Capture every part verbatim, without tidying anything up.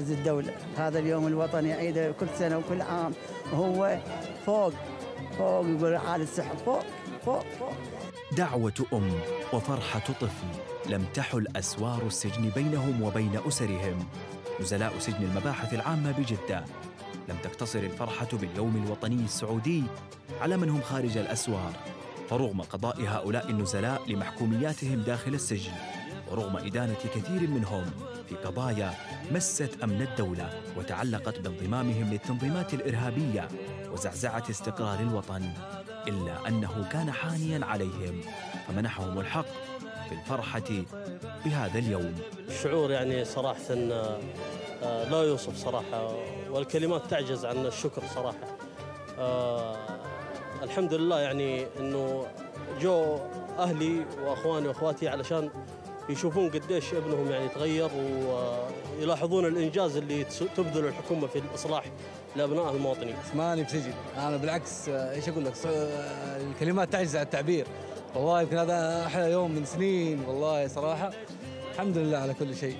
إنجاز الدولة. هذا اليوم الوطني يعيده كل سنة وكل عام، وهو فوق فوق يقول عالي السحر، فوق فوق فوق. دعوة أم وفرحة طفل لم تحل أسوار السجن بينهم وبين أسرهم. نزلاء سجن المباحث العامة بجدة لم تقتصر الفرحة باليوم الوطني السعودي على من هم خارج الأسوار، فرغم قضاء هؤلاء النزلاء لمحكومياتهم داخل السجن، ورغم إدانة كثير منهم في قضايا مست أمن الدولة وتعلقت بانضمامهم للتنظيمات الإرهابية وزعزعة استقرار الوطن، إلا أنه كان حانياً عليهم فمنحهم الحق في الفرحة بهذا اليوم. الشعور يعني صراحة لا يوصف صراحة، والكلمات تعجز عن الشكر صراحة. آه الحمد لله يعني أنه جو أهلي وأخواني وأخواتي علشان يشوفون قديش ابنهم يعني تغير، ويلاحظون الإنجاز اللي تبذل الحكومة في الإصلاح لأبناء المواطنين. ماني بسجن، أنا بالعكس إيش أقول لك، الكلمات تعجز عن التعبير. والله يمكن هذا أحلى يوم من سنين والله صراحة. الحمد لله على كل شيء.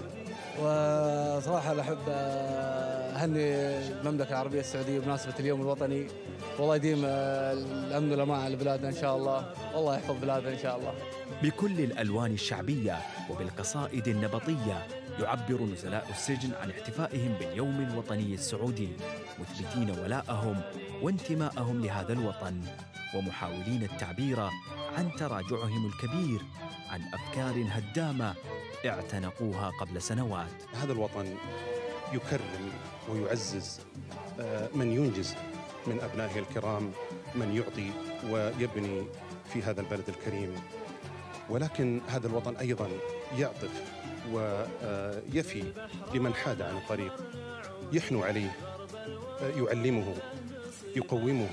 وصراحة أحب أهني المملكة العربية السعودية بمناسبة اليوم الوطني، والله يديم الأمن والأمان على بلادنا إن شاء الله، والله يحفظ بلادنا إن شاء الله. بكل الألوان الشعبية وبالقصائد النبطية يعبر نزلاء السجن عن احتفائهم باليوم الوطني السعودي، مثبتين ولاءهم وانتماءهم لهذا الوطن، ومحاولين التعبير عن تراجعهم الكبير عن أفكار هدامة اعتنقوها قبل سنوات. هذا الوطن يكرم ويعزز من ينجز من أبنائه الكرام، من يعطي ويبني في هذا البلد الكريم، ولكن هذا الوطن أيضاً يعطف ويفي لمن حاد عن الطريق، يحنو عليه، يعلمه، يقومه،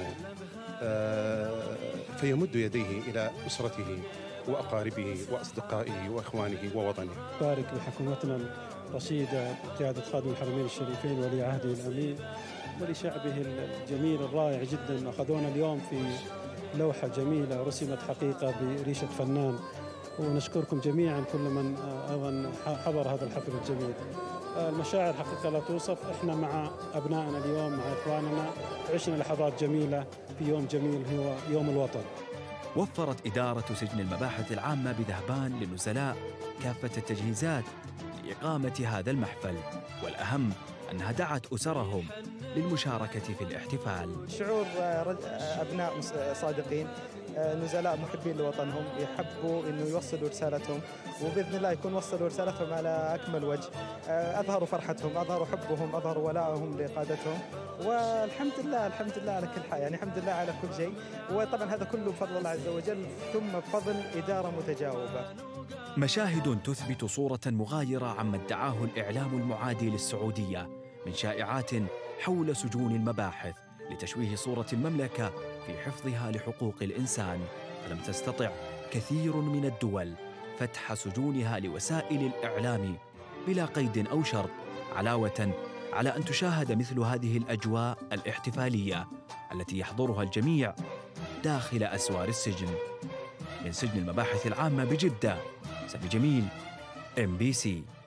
فيمد يديه إلى أسرته وأقاربه وأصدقائه وأخوانه ووطنه. بارك لحكومتنا الرشيدة بقيادة خادم الحرمين الشريفين ولي عهده الأمين، ولشعبه الجميل الرائع جدا. أخذونا اليوم في لوحة جميلة رسمت حقيقة بريشة فنان، ونشكركم جميعا كل من أيضا حضر هذا الحفل الجميل. المشاعر حقيقة لا توصف، احنا مع أبنائنا اليوم، مع إخواننا، عشنا لحظات جميلة في يوم جميل هو يوم الوطن. وفرت إدارة سجن المباحث العامة بذهبان للنزلاء كافة التجهيزات لإقامة هذا المحفل، والأهم أنها دعت أسرهم للمشاركة في الاحتفال. شعور أبناء صادقين، نزلاء محبين لوطنهم، يحبوا أنه يوصلوا رسالتهم، وبإذن الله يكون وصلوا رسالتهم على أكمل وجه. أظهروا فرحتهم، أظهروا حبهم، أظهروا ولاءهم لقادتهم، والحمد لله الحمد لله على كل حال، يعني الحمد لله على كل شيء. وطبعا هذا كله بفضل الله عز وجل، ثم بفضل إدارة متجاوبة. مشاهد تثبت صورة مغايرة عما ادعاه الإعلام المعادي للسعودية من شائعات حول سجون المباحث لتشويه صورة المملكة في حفظها لحقوق الإنسان، فلم تستطع كثير من الدول فتح سجونها لوسائل الإعلام بلا قيد أو شرط، علاوة على أن تشاهد مثل هذه الأجواء الاحتفالية التي يحضرها الجميع داخل أسوار السجن. من سجن المباحث العامة بجدة، سامي جميل، إم بي سي.